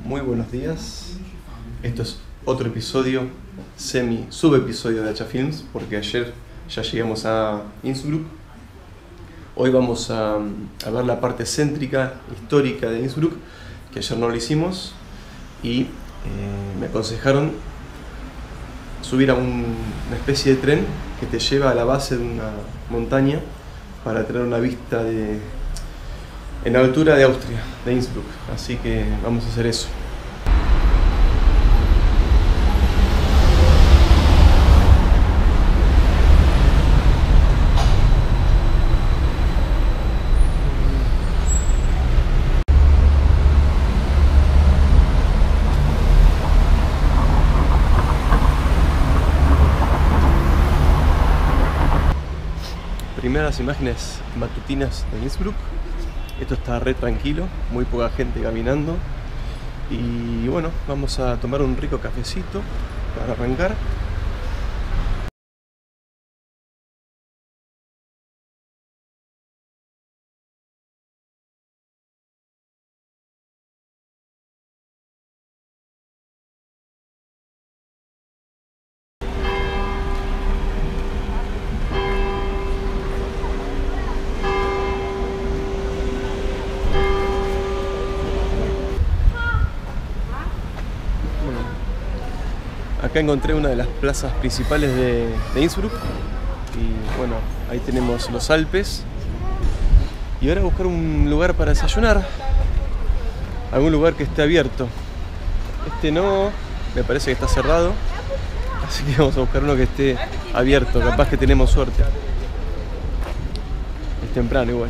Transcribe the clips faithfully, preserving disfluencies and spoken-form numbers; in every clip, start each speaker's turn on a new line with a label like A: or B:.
A: Muy buenos días. Esto es otro episodio, semi subepisodio de Hacha Films, porque ayer ya llegamos a Innsbruck. Hoy vamos a, a ver la parte céntrica, histórica de Innsbruck, que ayer no lo hicimos, y eh, me aconsejaron subir a un, una especie de tren que te lleva a la base de una montaña para tener una vista de, en la altura de Austria, de Innsbruck. Así que vamos a hacer eso. Primeras imágenes matutinas de Innsbruck. Esto está re tranquilo, muy poca gente caminando. Y bueno, vamos a tomar un rico cafecito para arrancar. Acá encontré una de las plazas principales de, de Innsbruck y bueno, ahí tenemos los Alpes. Y ahora buscar un lugar para desayunar, algún lugar que esté abierto. Este no, me parece que está cerrado, así que vamos a buscar uno que esté abierto, capaz que tenemos suerte. Es temprano igual.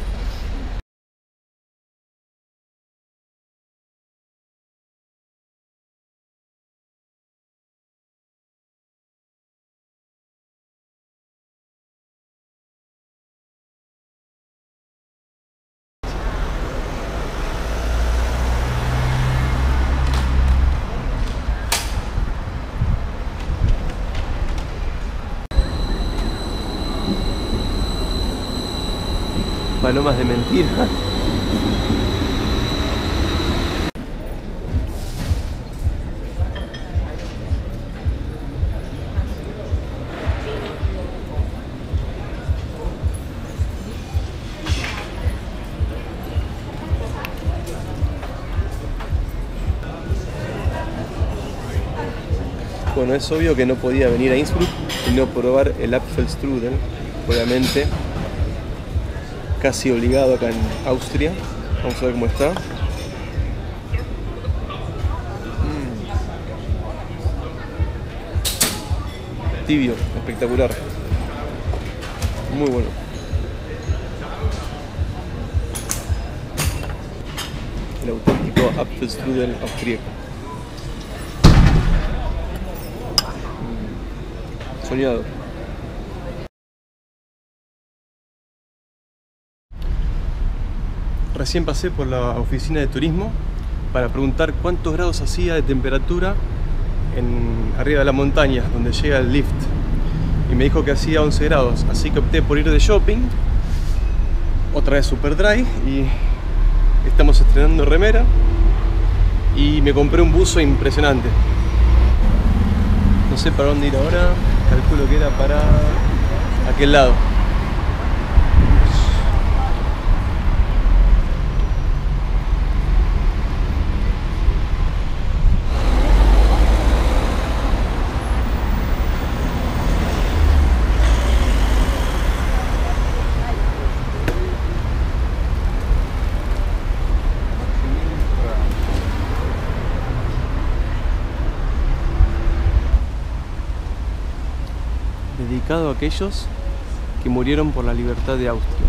A: Palomas de mentira. Bueno, es obvio que no podía venir a Innsbruck y no probar el Apfelstrudel, obviamente. Casi obligado acá en Austria. Vamos a ver cómo está. Mm. Tibio, espectacular. Muy bueno. El auténtico Apfelstrudel austríaco. Mm. Soñado. Recién pasé por la oficina de turismo para preguntar cuántos grados hacía de temperatura en, arriba de la montaña donde llega el lift, y me dijo que hacía once grados, así que opté por ir de shopping, otra vez super dry, y estamos estrenando remera y me compré un buzo impresionante. No sé para dónde ir ahora, calculo que era para aquel lado. Dedicado a aquellos que murieron por la libertad de Austria.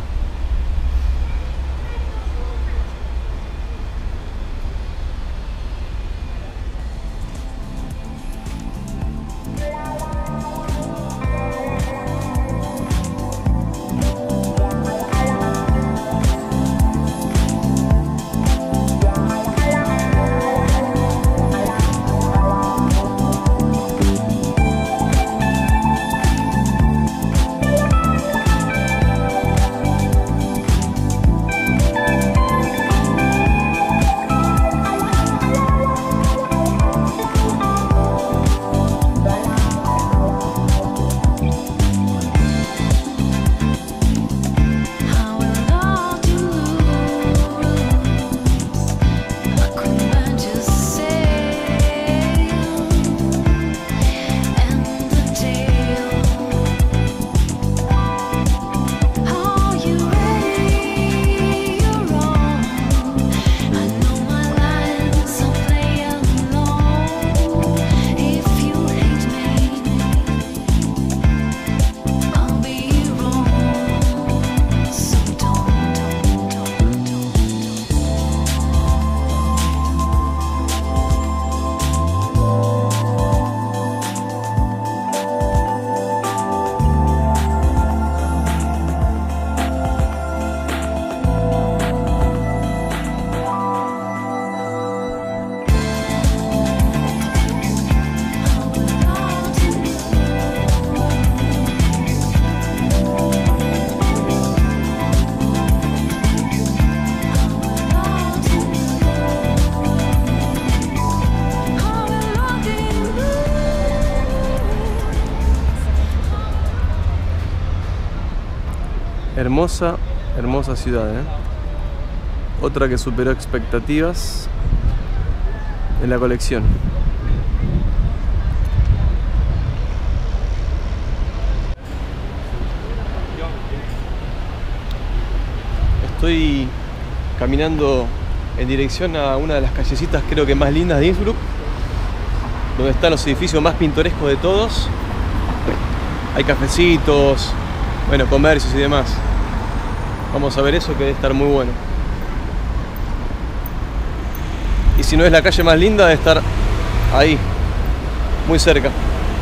A: Hermosa, hermosa ciudad, ¿eh? Otra que superó expectativas en la colección. Estoy caminando en dirección a una de las callecitas creo que más lindas de Innsbruck, donde están los edificios más pintorescos de todos. Hay cafecitos, bueno, comercios y demás. Vamos a ver eso, que debe estar muy bueno. Y si no es la calle más linda, debe estar ahí, muy cerca.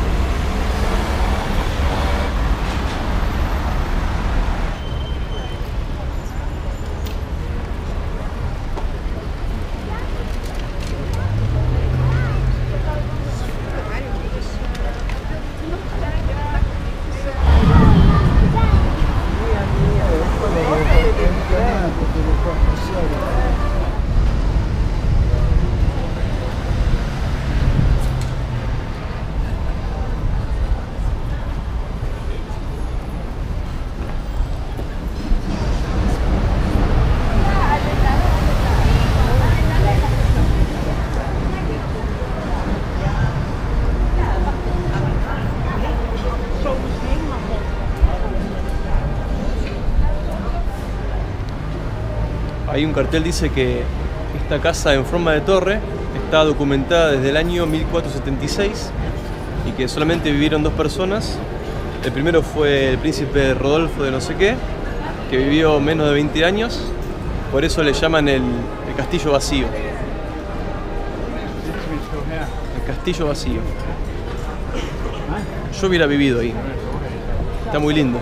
A: Hay un cartel, dice que esta casa en forma de torre está documentada desde el año mil cuatrocientos setenta y seis y que solamente vivieron dos personas. El primero fue el príncipe Rodolfo de no sé qué, que vivió menos de veinte años, por eso le llaman el, el castillo vacío. El castillo vacío. Yo hubiera vivido ahí. Está muy lindo.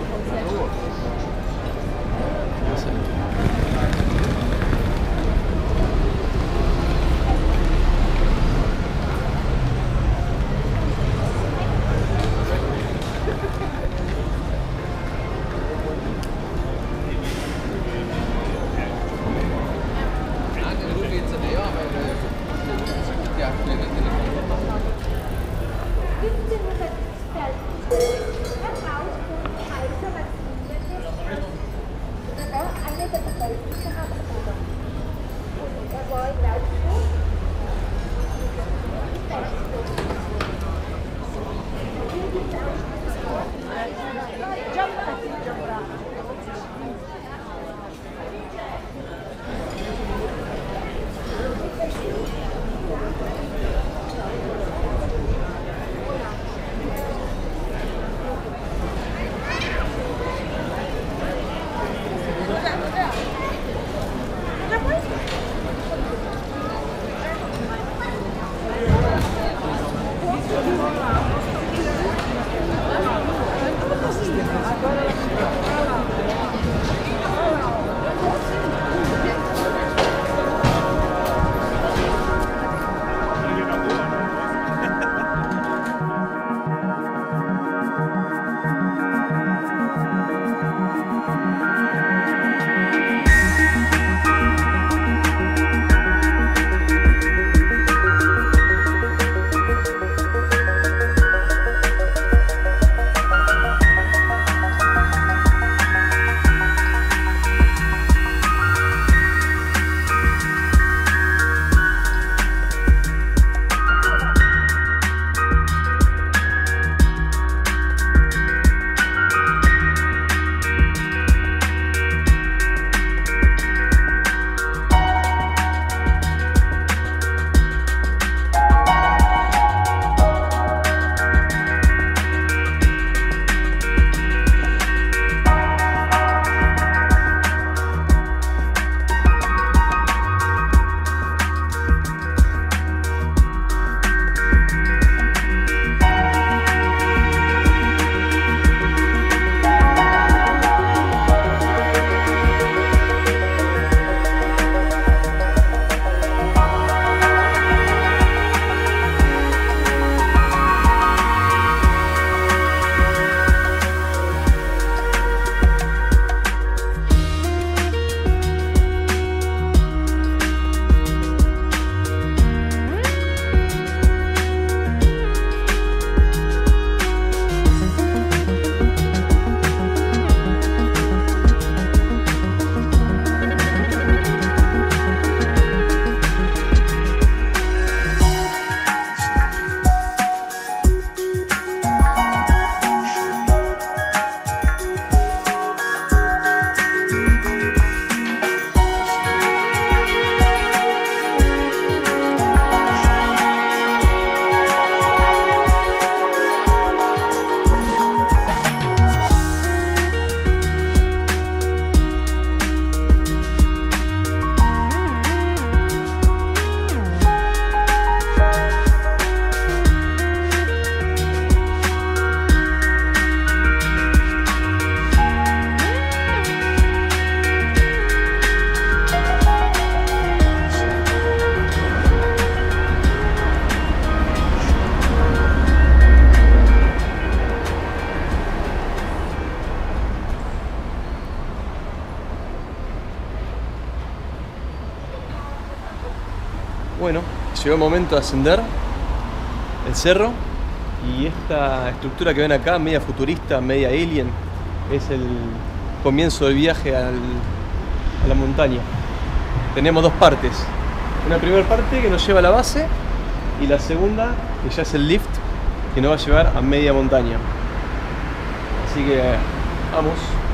A: llegó el momento de ascender el cerro. Y esta estructura que ven acá, media futurista, media alien, es el comienzo del viaje al, a la montaña. Tenemos dos partes. Una primera parte que nos lleva a la base y la segunda que ya es el lift que nos va a llevar a media montaña. Así que vamos.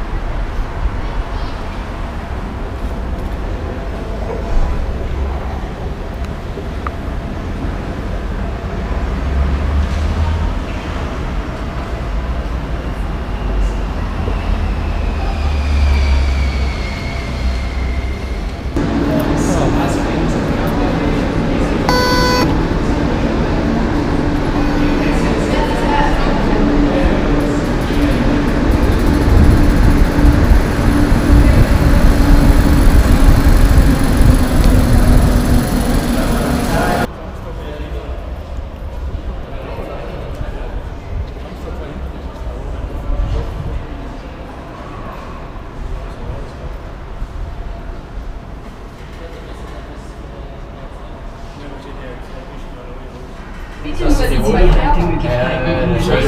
B: Bitte über die zwei Fährmöglichkeiten.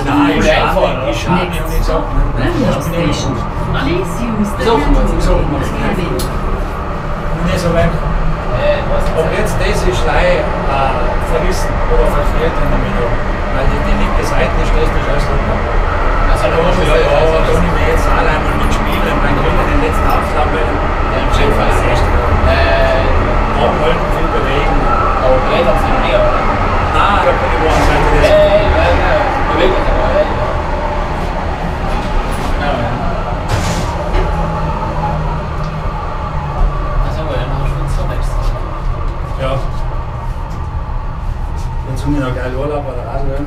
B: Station. Please use the handle cabin.
C: Nicht so weit. Ob jetzt das ist Schlei äh, verrissen oder verfehlt in der Mitte. Weil die, die linke Seite ist das nicht alles runter. Also da muss ich ja, ja, da kann ich mir jetzt alle einmal mitspielen. Dann können wir den letzten Abschlag werden. Ja, im Fall ist echt. Abhalten, viel bewegen. Aber Räder sind mehr, oder? Nein, da kann ich woanders sein. Hey, hey, hey. Bewegen uns aber, hey. Ja, ja. Also, ja, noch Schwitzer nächstes. Ja. Jetzt haben wir noch geil Urlaub oder Radl.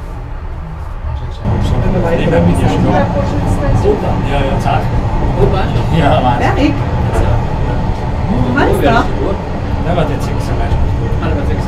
C: Ja, ja, zack. Ja, Wahnsinn.
D: Erik? Was ist da?
C: Ja, warte, jetzt sechs zum Beispiel. Ah, warte, sechs.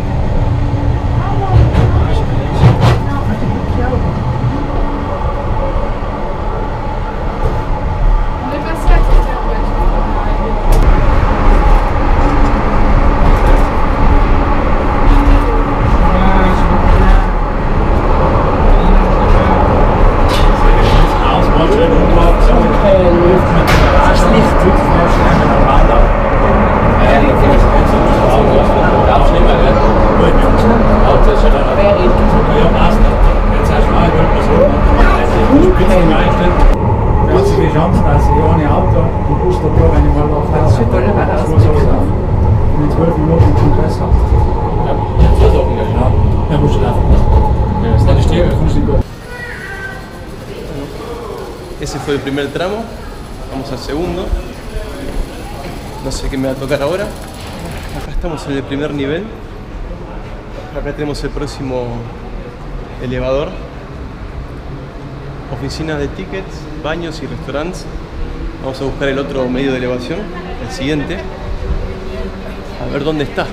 A: Ese fue el primer tramo, vamos al segundo. No sé qué me va a tocar ahora. Acá estamos en el primer nivel. Acá tenemos el próximo elevador. Oficinas de tickets, baños y restaurantes. Vamos a buscar el otro medio de elevación, el siguiente. A ver dónde está.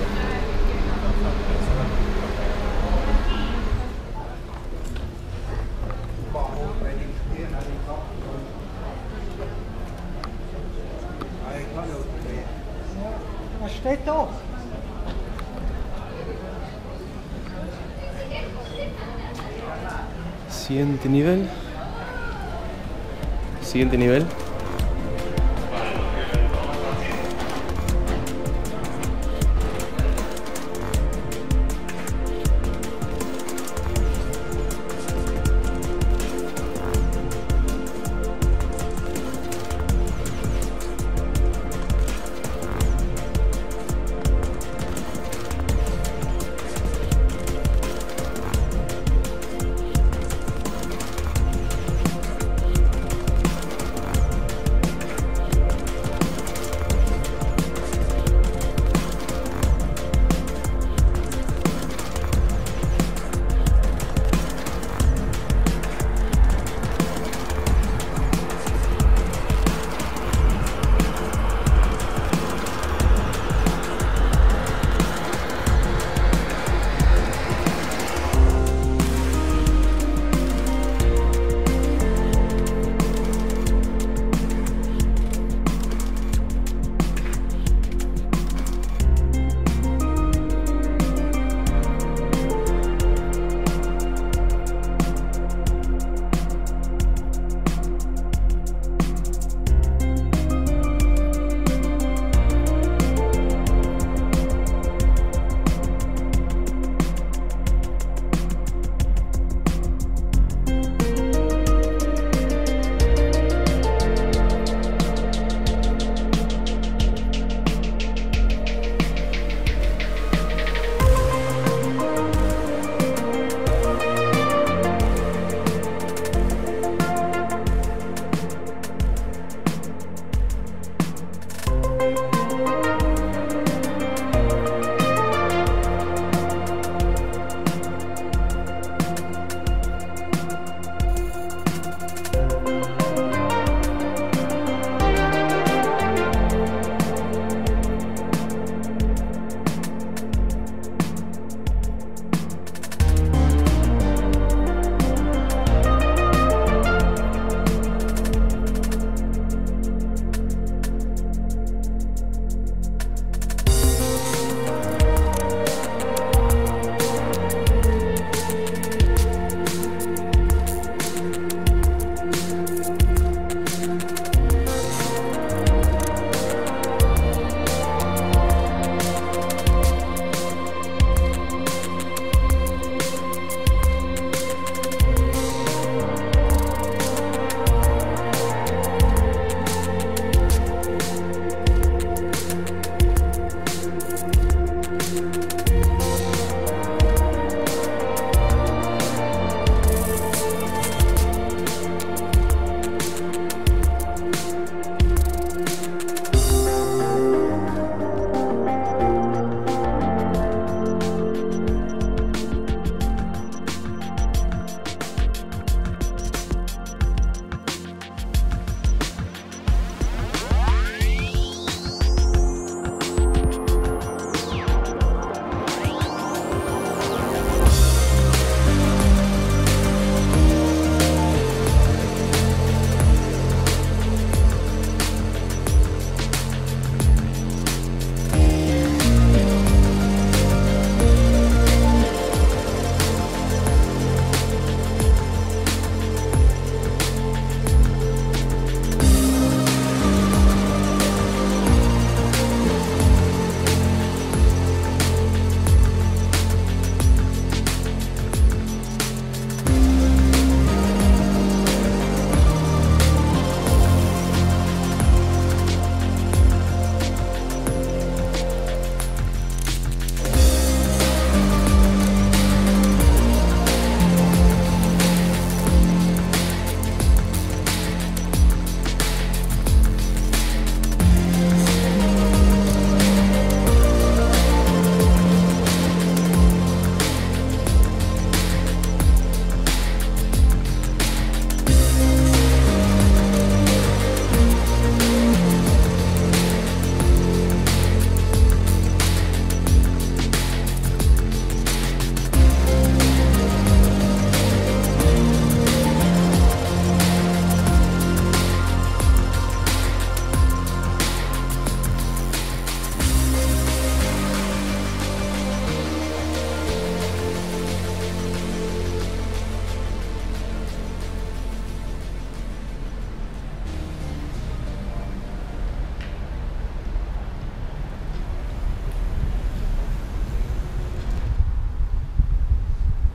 D: Was steht da?
A: Siguiente nivel. Siguiente nivel.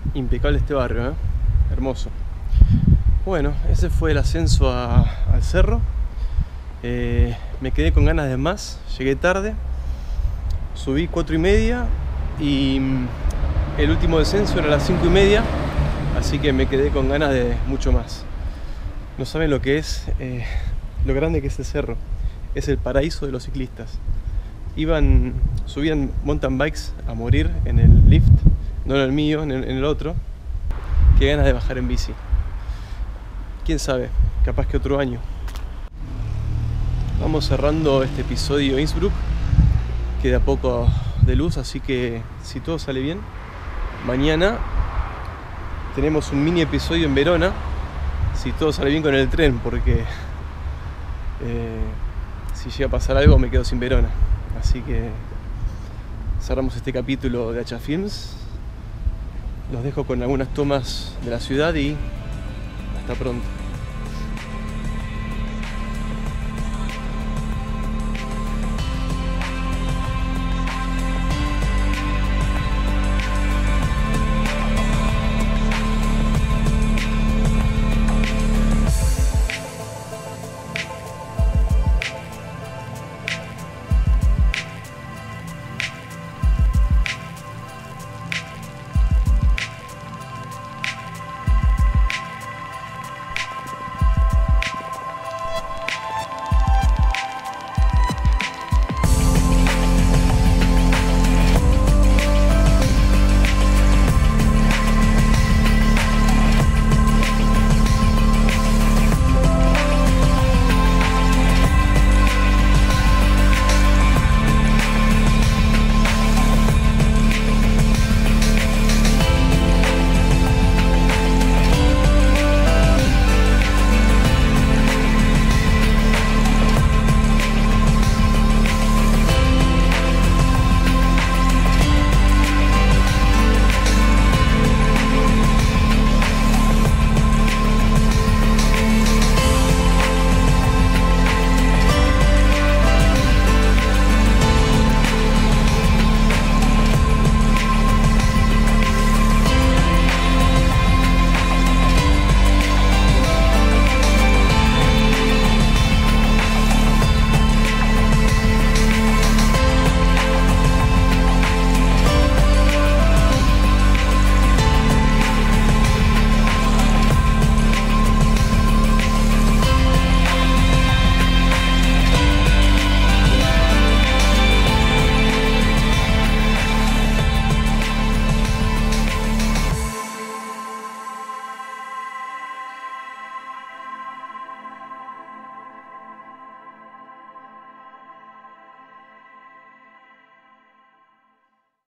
A: Impecable este barrio, ¿eh? Hermoso. Bueno, ese fue el ascenso a, al cerro. Eh, me quedé con ganas de más, llegué tarde, subí cuatro y media y el último descenso era a las cinco y media, así que me quedé con ganas de mucho más. No saben lo que es, eh, lo grande que es el cerro. Es el paraíso de los ciclistas. Iban, subían mountain bikes a morir en el lift, no en el mío, en el, en el otro. Qué ganas de bajar en bici. Quién sabe, capaz que otro año. Vamos cerrando este episodio Innsbruck. Queda poco de luz, así que si todo sale bien, mañana tenemos un mini episodio en Verona. Si todo sale bien con el tren, porque eh, si llega a pasar algo me quedo sin Verona. Así que cerramos este capítulo de Hacha Films. Los dejo con algunas tomas de la ciudad y hasta pronto.